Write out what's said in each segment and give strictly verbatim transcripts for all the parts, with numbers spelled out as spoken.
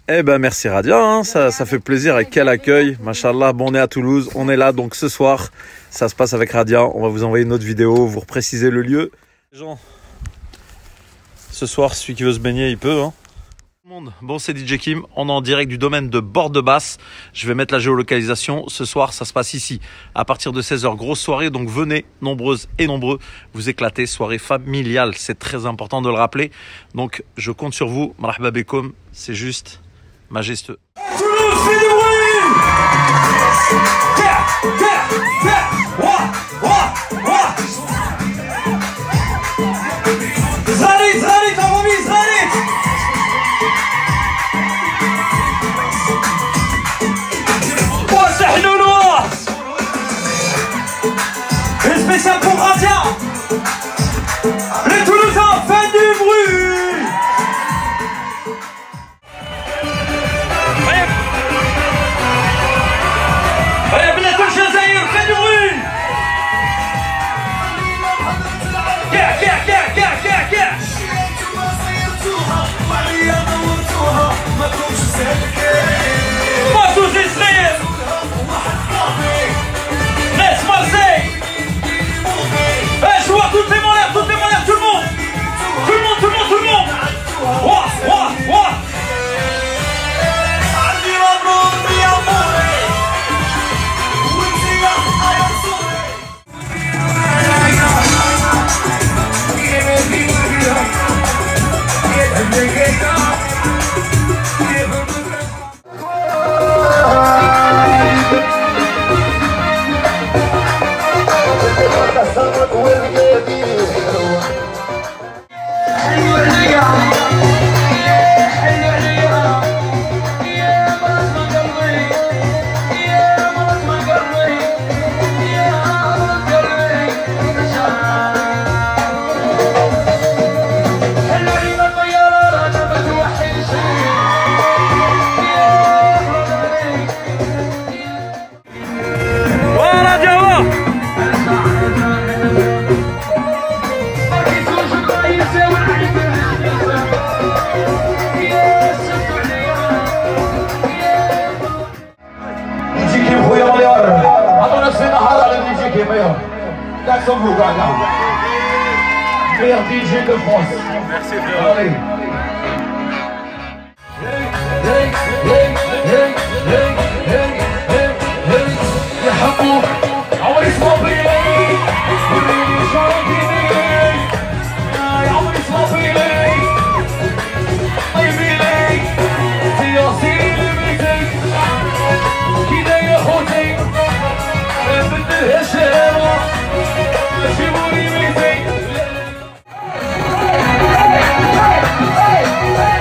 Eh ben merci Radia, hein. ça, ça fait plaisir et quel accueil, machallah. Bon, on est à Toulouse, on est là donc ce soir, ça se passe avec Radia, on va vous envoyer une autre vidéo, vous repréciser le lieu. Jean, ce soir celui qui veut se baigner il peut. Hein. Bon, c'est D J Kim, on est en direct du domaine de Bordebasse. Je vais mettre la géolocalisation. Ce soir, ça se passe ici. À partir de seize heures, grosse soirée. Donc venez, nombreuses et nombreux, vous éclater. Soirée familiale, c'est très important de le rappeler. Donc je compte sur vous. Marhaba bekoum, c'est juste majestueux. Toulouse, fais du bruit! Yeah, yeah, yeah. Ouah, ouah, ouah. Zalit, zalit, on remise, zalit! Spécial pour Radia. Les Toulousains, faites du bruit. Allez, allez, bientôt le Jazaïr, faites du bruit. Yeah, yeah, yeah, yeah, yeah, yeah. Moi tous Israël. Laisse Marseille. Eh, je vois toutes les mains en l'air, toutes les mains en l'air, tout le monde. Tout le monde, tout le monde, tout le monde. Ouah, ouah, ouah. Meilleur D J de France. Merci frérot. Allez. Hey, hey, hey, hey, hey, hey, hey. يا حبوب عمري صوبيلي وريني شرطيني يا عمري صوبيلي طيبيلي سياسيني لميتي كده يا خوتي بدها شهوة جيبوني ميتي. Hey!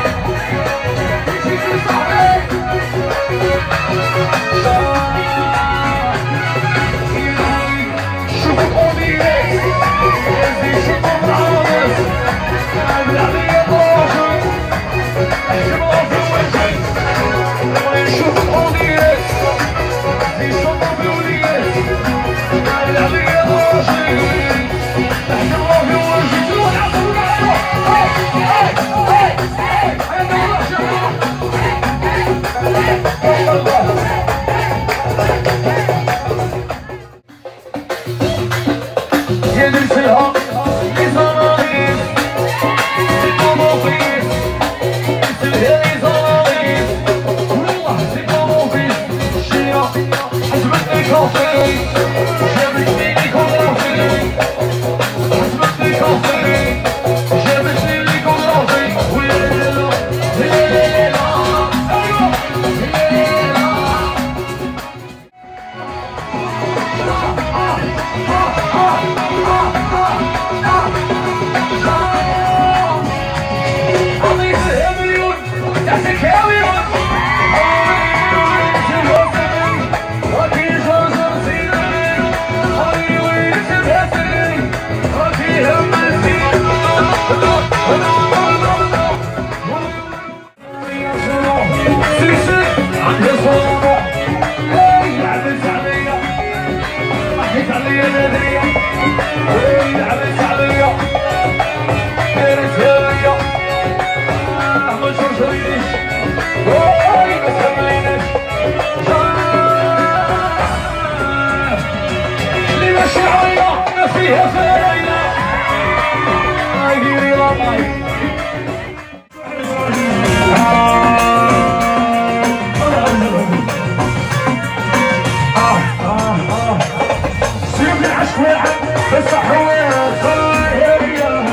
عليها فاينة ديري لاي سيب العشق واحد بس حوار خاير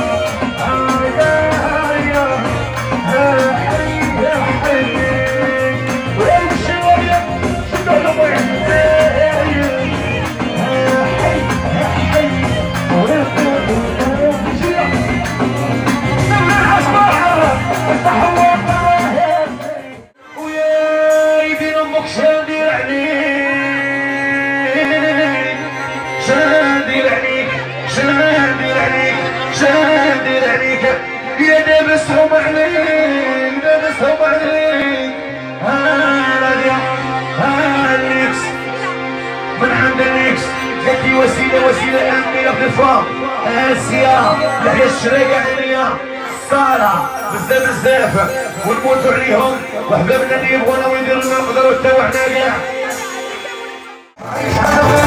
دابسهم عليك دابسهم عليك هانيا هانيكس من عند النكس قالت لي وسيله وسيله امنيه بلفا اسيا يحيى الشريقه عليا ساره بزاف بزاف ونموتوا عليهم وحبابنا اللي يبغونا ويديروا لنا نقدروا نتاوعنا كاع